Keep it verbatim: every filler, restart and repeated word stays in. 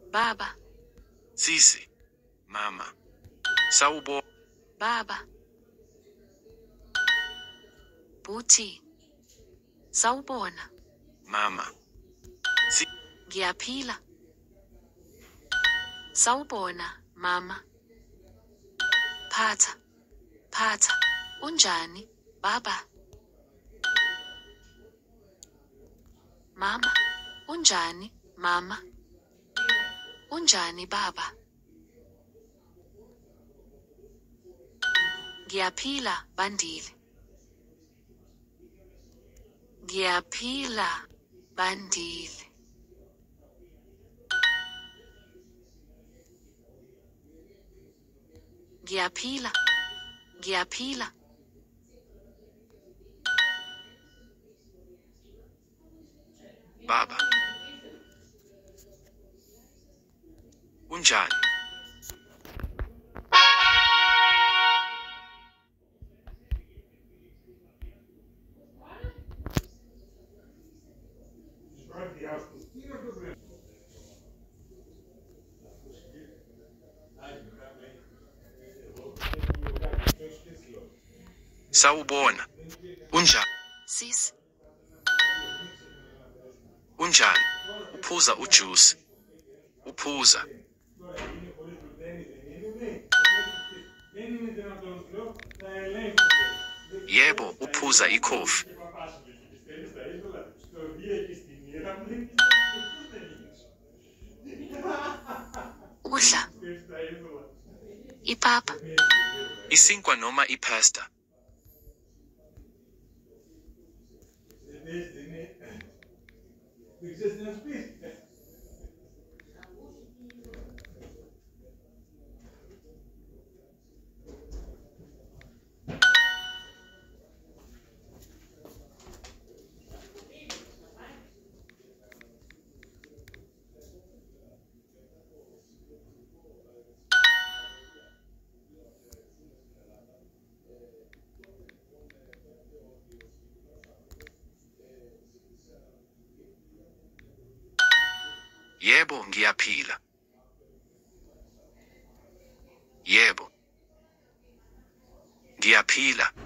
Baba. Sisi. Mama. Sawubona. Baba. Buti. Sawubona. Mama. Si Ngiyaphila. Sawubona, mama. Phatha. Phatha. Unjani, baba? Mama. Unjani, mama? Unjani, baba? Ngiyaphila, Bandile. Ngiyaphila, Bandile. Ngiyaphila. Ngiyaphila. Baba. Unjani? Sawubona. Unjani? Sis. Unjani? Uphuza ujuice. Uphuza. Yebo, uphuza ikhofi. Udla. Ipapa. Isinkwa noma ipasta. Yebo, ngiyaphila. Yebo. Ngiyaphila.